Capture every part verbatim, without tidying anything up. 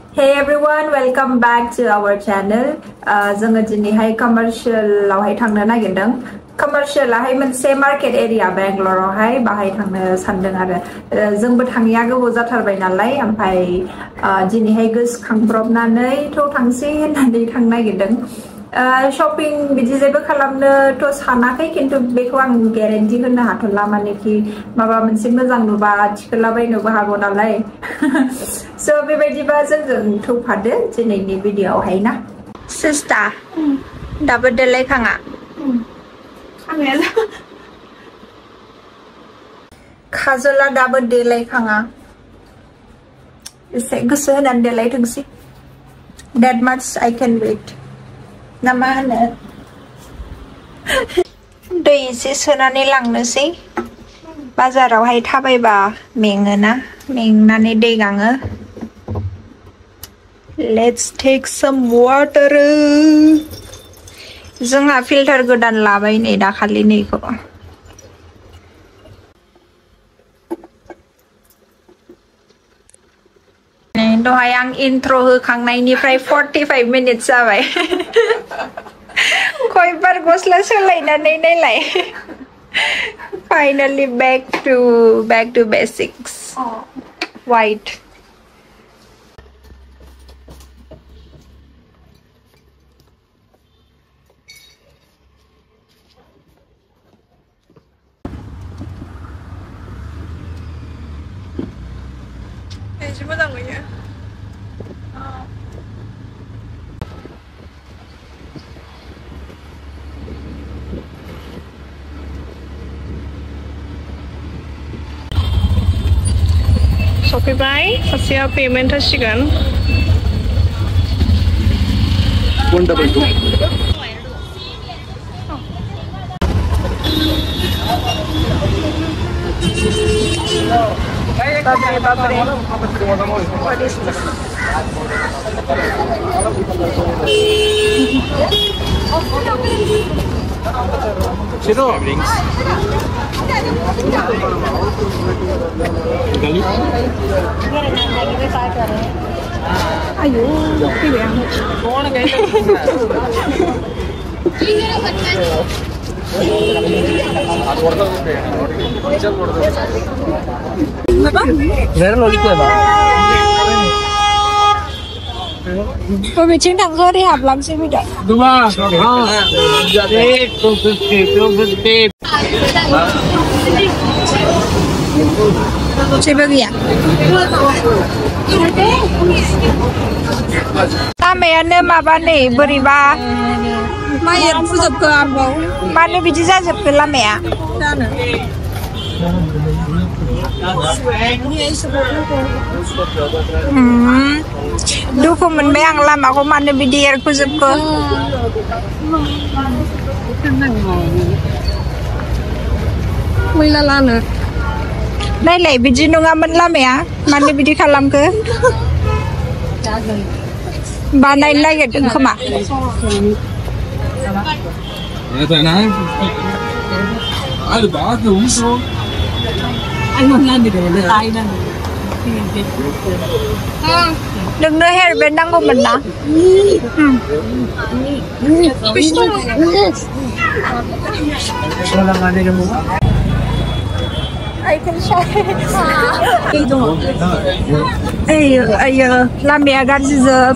Hey everyone, welcome back to our channel. जोङो दिनैहाय कमार्शियलावहाय थांनो नागिरदों. कमार्शियलाहाय मोनसे मार्केट एरिया बेंगलरावहाय बाहाय थांनो सानदों आरो जोंबो थाङिया गोबाव जाथारबाय नालाय ओमफ्राय दिनैहाय गोसोखांब्रबनानै थ' थांसै होननानै थांनो नागिरदों. शपिं बिदि जेबो खालामनोथ' सानाखै खिन्थु बेखौ आं गेरेन्टि होनो हाथ'ला मानेखि माबा मोनसे मोजां नुबा थिखोलाबायनोबो हागौ नालाय स' बेबायदिबा जोंजों थौफादो दिनैनि भिडिअ'आवहाय ना सिस्टा दाबो देलायखाङा खाजला दाबो देलायखाङा एसे गोसो होनानै देलायथोंसै that much I can wait ना मा होनो दै एसे सोनानै लांनोसै बाजारावहाय थाबायबा मेङोना मेंनानै दै गाङो. Let's take some water. जोंहा फिल्टार गोदान लाबाय नै दाखालि नैखौ दहाय आं इन्ट्र होखांनायनिफ्राय forty-five मिनिट्स जाबाय खयबार गस्ला सोलायनानै नायलाय finally back to back to basics. White. मोजां नुयो सफैबाय सासेया पेमेन्ट होसिगोन Babre, babre. What is this? Chiro. Rings. Gali. Ayo, kaya. Kaun gaya? Very low क्या बात? वो बिचिंग ढंगो रे आप लग से भी डा. दुआ हाँ. एक two fifty, two fifty. Coba gaya. Tamayane mabane beriba. Maya fuzab ke apa? Mana biji saja pelam ya? Hmm, duku menbayang lama aku mana biji air fuzab ke? Mila lana. Nai lai biji nunga menlam ya? Mana biji kalam ke? Banai lagi deng kema. Ya tak nak. Ada bagus tu. Anh muốn làm gì để được ai nè. Đừng nơi hair bên đang của mình đó. I can try. Ê, ê, làm mẹ gan giờ.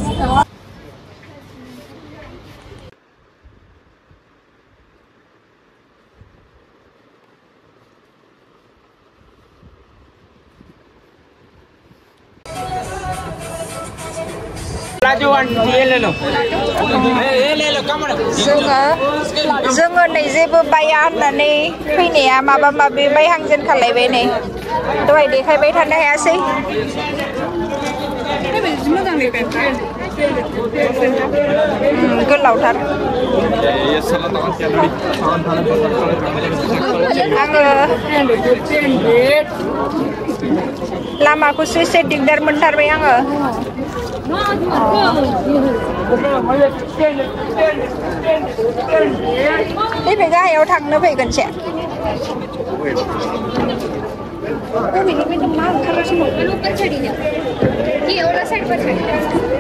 जोङो नै जेबो बाया होननानै फैनाया माबा माबि बायहांजेन खालायबाय नै दहाय देखायबाय थानो हायासै गोलावथार आङो लामाखौसो एसे दिगदार मोनथारबाय आङो नैबे गाहायाव थांनो फैगोन से Oh, ini memang mahal kalau semua. Ini orang saya percaya.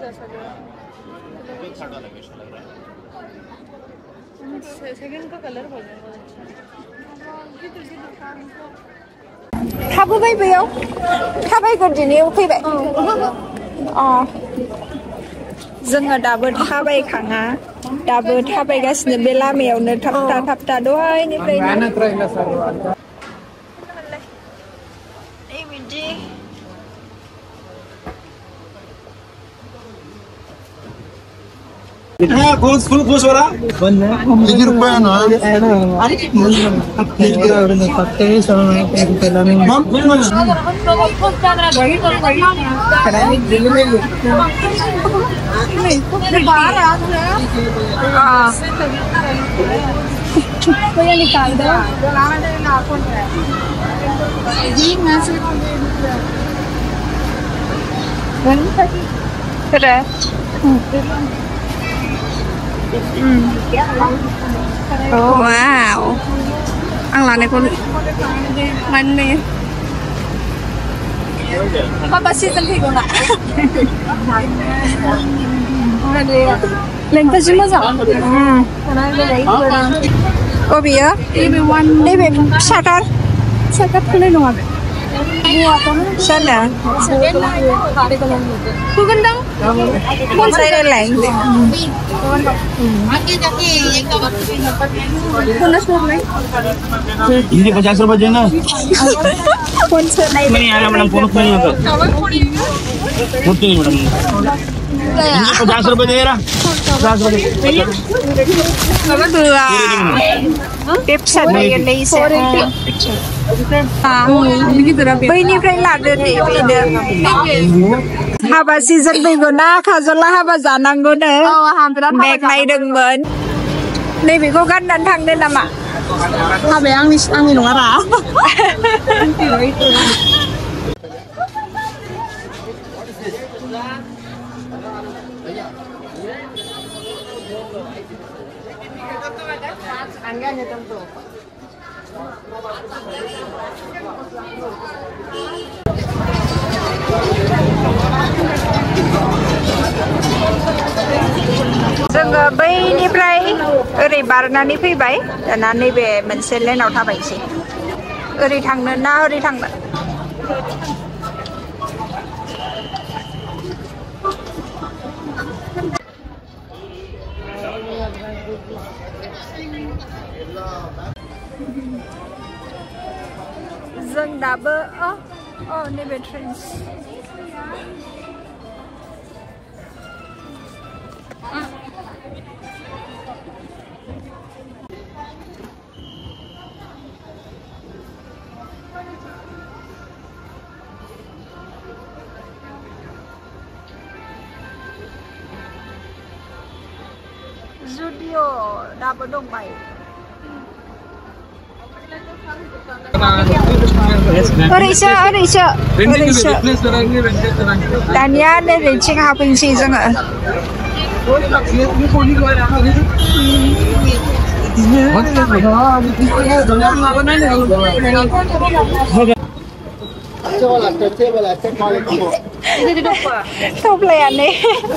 Second का कलर बोलेगा थाबोबाय बैयाव थाबायगोन दिनै फैबाय अ जोङो दाबो थाबायखाङा दाबो थाबायगासिनो बे लामायावनो थाबथा थाबथा दहायनिफ्रायनो ए बिदि हाँ घुस फुल घुस हो रहा कितने रुपए ना अरे पत्ते सोने एक तेला में हम बाहर आ हाँ कोई निकाल दो जी मैं से फिर Oh wow, ang lani ko man ni. Papasit ang higo na. Lengta sih masa. Hmm. Oh biar. Ini one. Ini shutter. Shutter kena nunggu apa? Sana. Ku gendang. Kau saya lain. Ini पचास रुपए देना नहीं आया madam phone नहीं आता phone नहीं madam ini पचास रुपए दे रहा पचास रुपए apa tuh tips ada yang lainnya बैनिफ्राय लादो दे बेनो हाबा सिजन फैगौना काजला हाबा जानांगौनो बेग नायदोंमोन नैबेखौ गाननानै थांदो नामा हाबाया आंनि आंनि नङारा जोङो बैनिफ्राय ओरै बारनानै फैबाय दाना नैबे मोनसे लेनाव थाबायसै ओरै थांनो ना ओरै थांनो जों दाबो अ अ नैबे trains Studio dapat dong baik. Orisha, Orisha, Orisha. Tanya ada reaching apa sih jangan? Top layan nih.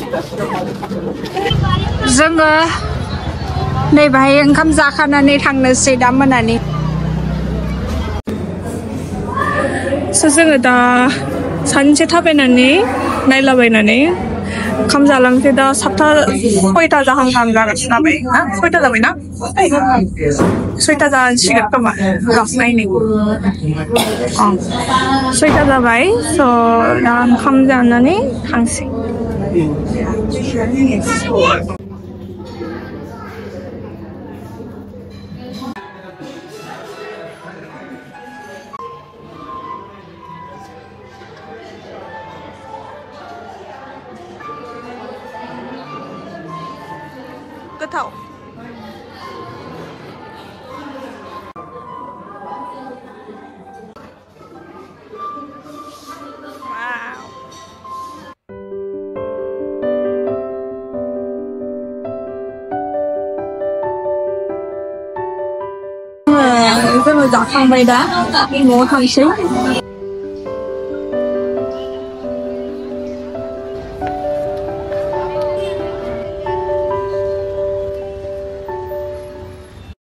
जोङो नै बाहाय ओंखाम जाखानानै थांनोसै दा मोनानि जोङो दा सानसे थाबायनानै नायलाबायनानै ओंखाम जालांसै दा सातथा सयथा जाहां जाहां जाबाय ना सयथा जाबाय ना सयथा जासिगोन खोमा नायनि अ सयथा जाबाय स' दा ओंखाम जानानै थांसै गोथाव जोङो जाखांबाय दा न'आव थांसै